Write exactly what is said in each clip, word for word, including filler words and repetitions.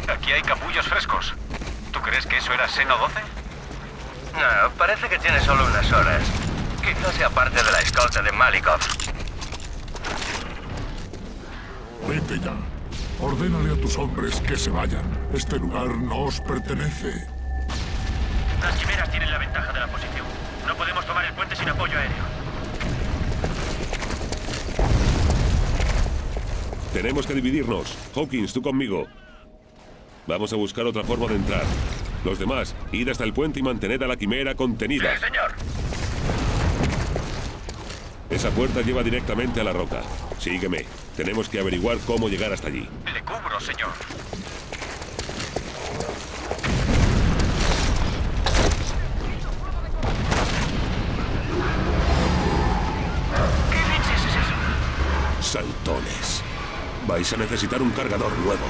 Aquí hay capullos frescos. ¿Tú crees que eso era Seno doce? No, parece que tiene solo unas horas. Quizás sea parte de la escolta de Malikov. Vete ya. Ordénale a tus hombres que se vayan. Este lugar no os pertenece. Las quimeras tienen la ventaja de la posición. No podemos tomar el puente sin apoyo aéreo. Tenemos que dividirnos. Hawkins, tú conmigo. Vamos a buscar otra forma de entrar. Los demás, id hasta el puente y mantened a la quimera contenida. Sí, señor. Esa puerta lleva directamente a la roca. Sígueme. Tenemos que averiguar cómo llegar hasta allí. Le cubro, señor. ¿Qué leches es eso? Saltones. Vais a necesitar un cargador nuevo.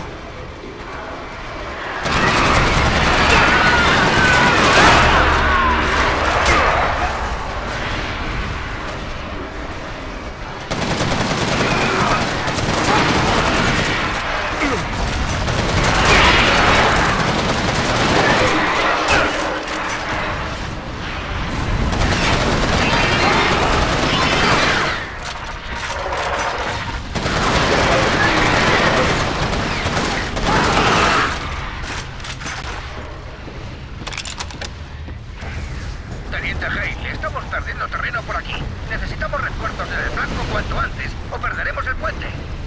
Teniente Hale, estamos perdiendo terreno por aquí. Necesitamos refuerzos en el flanco cuanto antes, o perderemos el puente.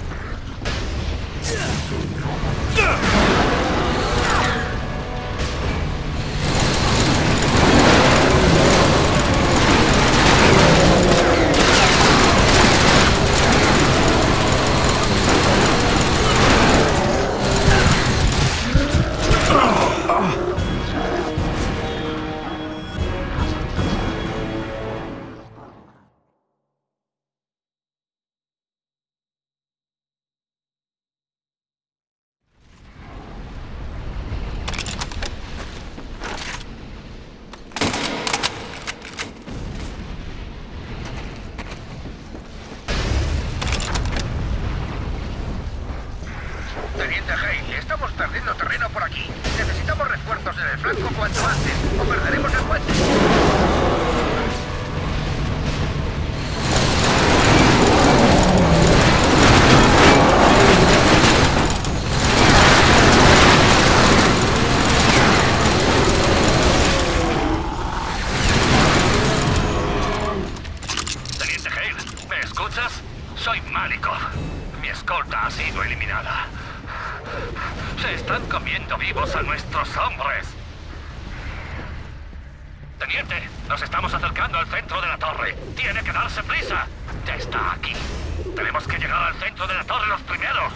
Teniente Hale, estamos perdiendo terreno por aquí. Necesitamos refuerzos en el flanco cuanto antes, o perderemos el puente. Teniente Hale, ¿me escuchas? Soy Malikov. Mi escolta ha sido eliminada. Se están comiendo vivos a nuestros hombres. Teniente, nos estamos acercando al centro de la torre. Tiene que darse prisa. Ya está aquí. Tenemos que llegar al centro de la torre los primeros.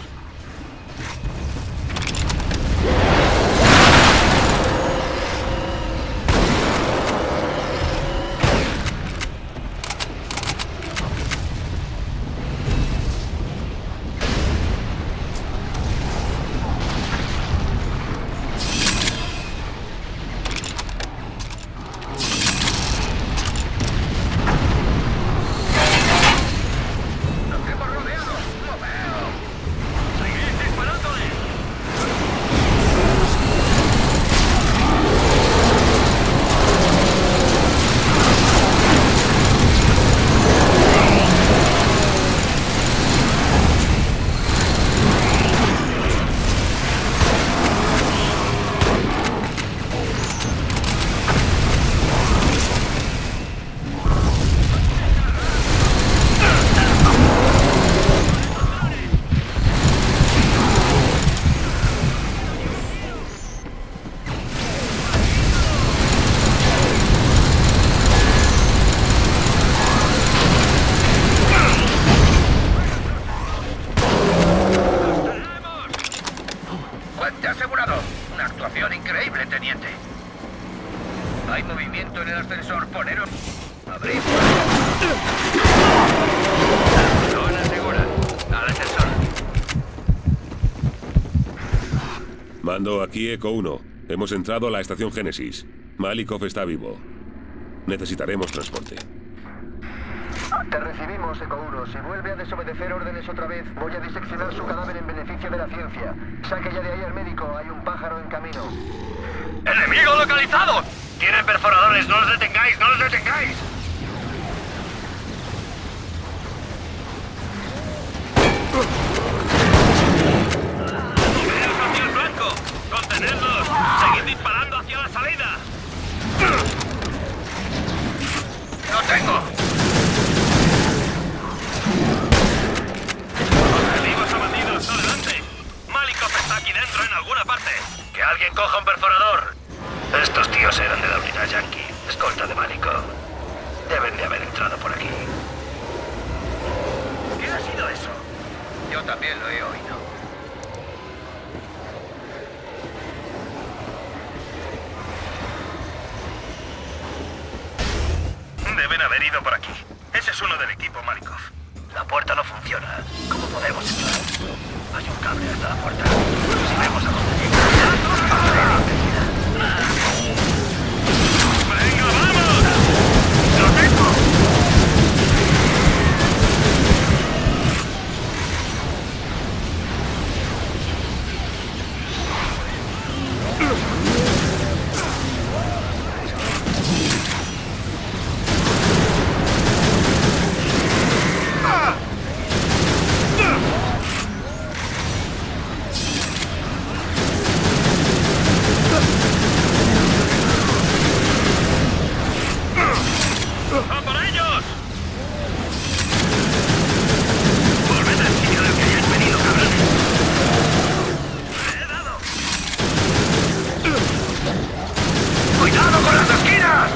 ¡Nos hemos rodeado! ¡Lo veo! ¡Seguid disparándole! ¡Puente asegurado! Una actuación increíble, teniente. Hay movimiento en el ascensor. Poneros. Abrid. Zona segura. Al ascensor. Mando aquí Eco uno. Hemos entrado a la estación Génesis. Malikov está vivo. Necesitaremos transporte. Te recibimos, Eco uno. Si vuelve a desobedecer órdenes otra vez, voy a diseccionar su cadáver en beneficio de la ciencia. Saque ya de ahí al médico, hay un pájaro en camino. ¡Enemigo localizado! ¡Tienen perforadores! ¡No los detengáis! ¡No los detengáis! ¡Moveos hacia el flanco! ¡Contenedlos! ¡Seguid disparando hacia la salida! ¡No tengo! ¡Objetivos abatidos! ¡Adelante! Malikov está aquí dentro en alguna parte. ¡Que alguien coja un perforador! Estos tíos eran de la unidad Yankee, escolta de Malikov. Deben de haber entrado por aquí. ¿Qué ha sido eso? Yo también lo he oído. Deben haber ido por aquí. Ese es uno del equipo Malikov. La puerta no funciona. ¿Cómo podemos entrar? Hay un cable hasta la puerta. Si vemos a dónde llega. ¡Venga, vamos! ¡Lo tengo! ¡A por ellos! ¡Volved al sitio del que hayáis venido, cabrones! ¡Le he dado! ¡Cuidado con las esquinas!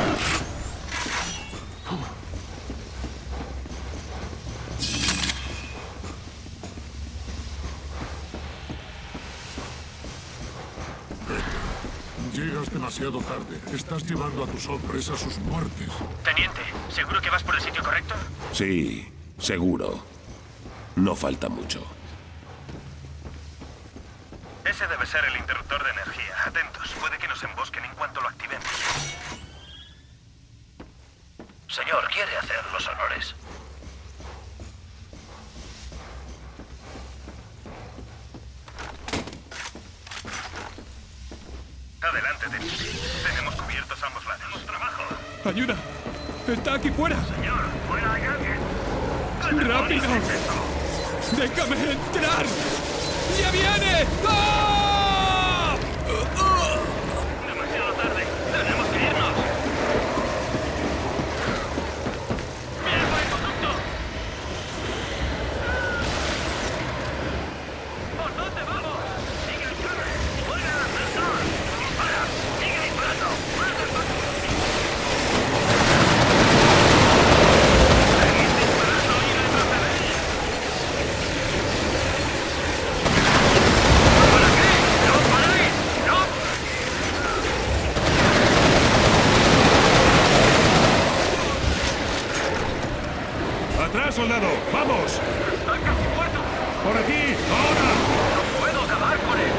Llegas demasiado tarde. Estás llevando a tus hombres a sus muertes. Teniente, ¿seguro que vas por el sitio correcto? Sí, seguro. No falta mucho. Ese debe ser el interruptor de energía. Atentos, puede que nos embosquen en cuanto lo activemos. Señor, ¿quiere hacer los honores? Adelante, teniente. Tenemos cubiertos ambos lados. ¡Tenemos trabajo! ¡Ayuda! ¡Está aquí fuera! Señor, fuera hay alguien. ¡Rápido! ¡Déjame entrar! ¡Ya viene! ¡Ah! Demasiado tarde. Tenemos que irnos. ¡Mierda, el conducto! ¿Por dónde vamos? ¡Sigue el cable! ¡Fuera el ascensor! ¡Dispara! ¡Sigue disparando! ¡Más despacio! ¡Seguid disparando y retrocedéis! ¿Para qué? ¡No paráis! ¡No! ¡Atrás, soldado! ¡Vamos! ¡Está casi muerto! ¡Por aquí! ¡Ahora! ¡No puedo acabar con él!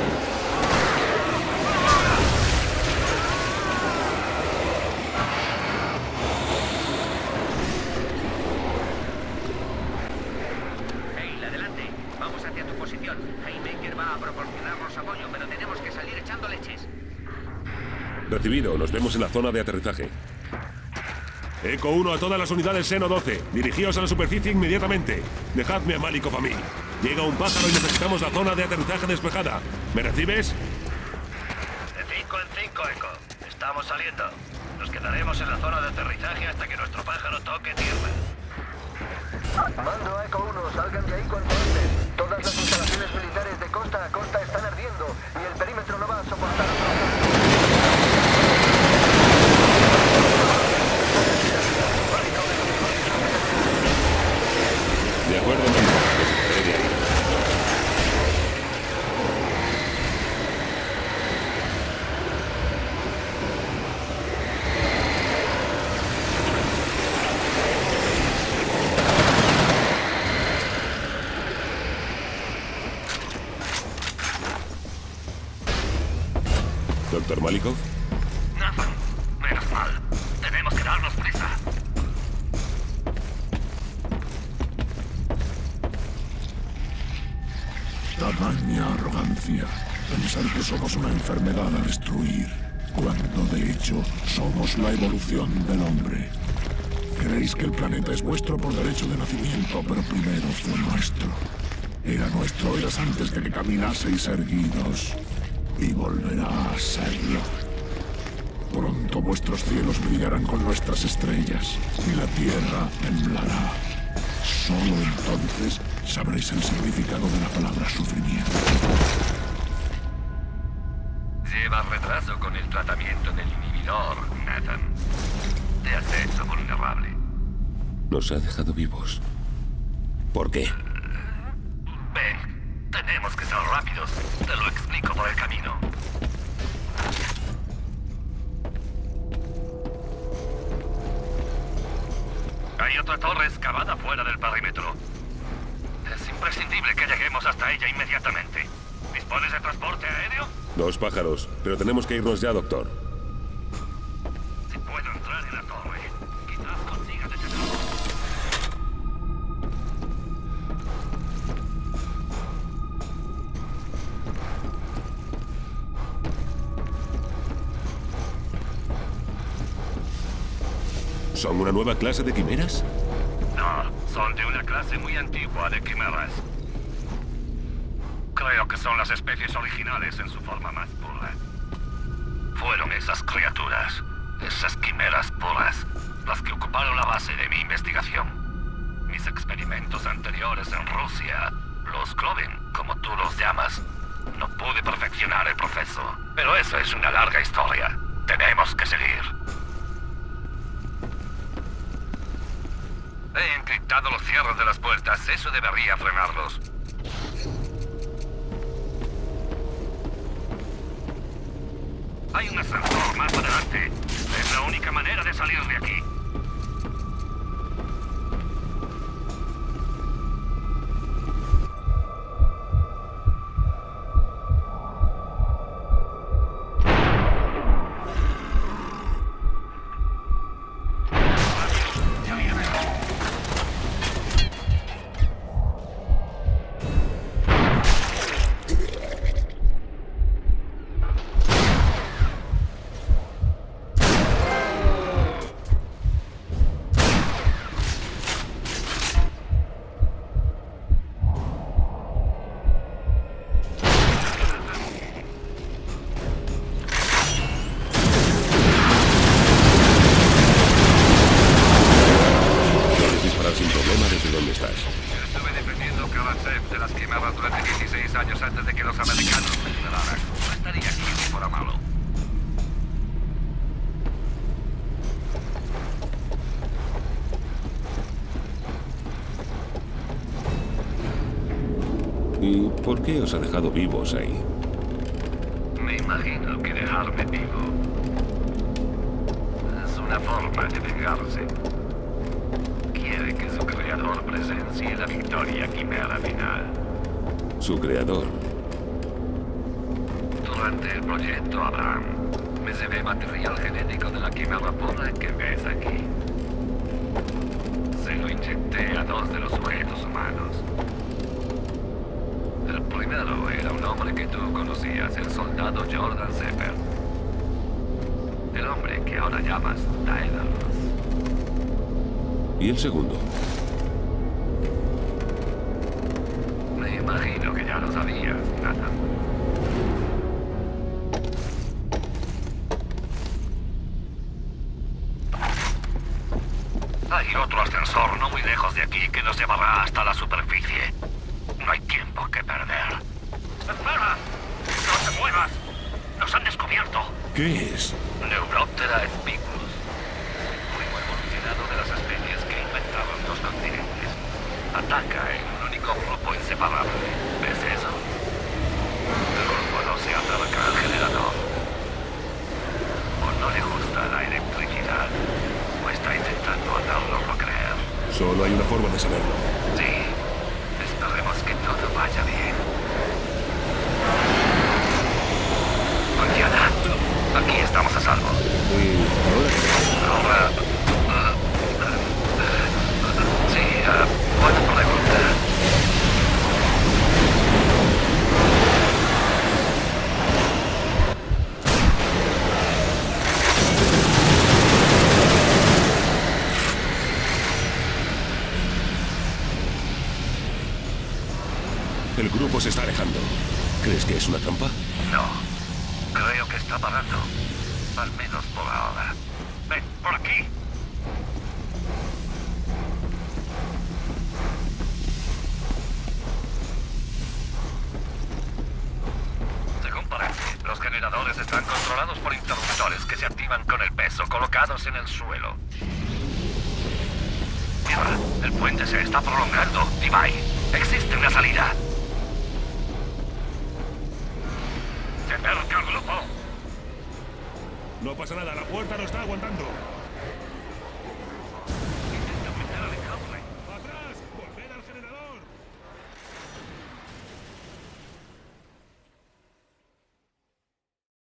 Hale, adelante. Vamos hacia tu posición. Haymaker va a proporcionarnos apoyo, pero tenemos que salir echando leches. Recibido. Nos vemos en la zona de aterrizaje. Eco uno a todas las unidades Seno doce. Dirigíos a la superficie inmediatamente. Dejadme a Malikov a mí. Llega un pájaro y necesitamos la zona de aterrizaje despejada. ¿Me recibes? De cinco en cinco, Eco. Estamos saliendo. Nos quedaremos en la zona de aterrizaje hasta que nuestro pájaro toque tierra. Mando a Eco uno, salgan de ahí cuanto antes. Todas las instalaciones militares de costa a costa están ardiendo y el perímetro no va a soportar otro. De acuerdo, Malikov. Los sacaré de ahí. ¿Doctor Malikov? Nathan, menos mal. Tenemos que darnos prisa. Tamaña arrogancia. Pensar que somos una enfermedad a destruir, cuando de hecho somos la evolución del hombre. Creéis que el planeta es vuestro por derecho de nacimiento, pero primero fue nuestro. Era nuestro eras antes de que caminaseis erguidos. Y volverá a serlo. Pronto vuestros cielos brillarán con nuestras estrellas, y la tierra temblará. Solo entonces sabréis el significado de la palabra sufrimiento. Llevas retraso con el tratamiento del inhibidor, Nathan. Te has hecho vulnerable. Nos ha dejado vivos. ¿Por qué? Ven, tenemos que ser rápidos. Te lo explico por el camino. Hay otra torre excavada fuera del perímetro. Es imprescindible que lleguemos hasta ella inmediatamente. ¿Dispones de transporte aéreo? Dos pájaros, pero tenemos que irnos ya, doctor. Si puedo entrar en la torre, quizás consiga detenerlo. ¿Son una nueva clase de quimeras? No, son de una clase muy antigua de quimeras. Creo que son las especies originales en su forma más pura. Fueron esas criaturas, esas quimeras puras, las que ocuparon la base de mi investigación. Mis experimentos anteriores en Rusia, los Groven, como tú los llamas, no pude perfeccionar el proceso. Pero eso es una larga historia. Tenemos que seguir. He encriptado los cierres de las puertas. Eso debería frenarlos. Hay un ascensor más adelante. Es la única manera de salir de aquí. ¿Y por qué os ha dejado vivos ahí? Me imagino que dejarme vivo es una forma de vengarse. Quiere que su creador presencie la victoria quimera final. ¿Su creador? Durante el proyecto Abraham, me llevé material genético de la quimera pura que ves aquí. Se lo inyecté a dos de los sujetos humanos. El primero era un hombre que tú conocías, el soldado Jordan Zephyr. El hombre que ahora llamas Daedalus. ¿Y el segundo? Me imagino que ya lo sabías, Nathan. Hay otro ascensor no muy lejos de aquí que nos llevará hasta la superficie. No hay tiempo que perder. ¡Espera! ¡No te muevas! ¡Nos han descubierto! ¿Qué es? Neuroptera spicus. Primo evolucionado de las especies que inventaron los continentes. Ataca en un único grupo inseparable. ¿Ves eso? El grupo no se acerca al generador. O no le gusta la electricidad. O está intentando hacernoslo creer. Solo hay una forma de saberlo. Sí. Esperemos que todo vaya bien. Funciona. Aquí estamos a salvo. ¿Y ahora qué? Ahora... Uh, uh, uh, sí, uh, buena pregunta. El grupo se está alejando. ¿Crees que es una trampa? No. Creo que está parando. Al menos por ahora. Ven, por aquí. Según parece, los generadores están controlados por interruptores que se activan con el peso colocados en el suelo. Mira, el puente se está prolongando. Levi, existe una salida. Se acerca el grupo. No pasa nada, la puerta no está aguantando.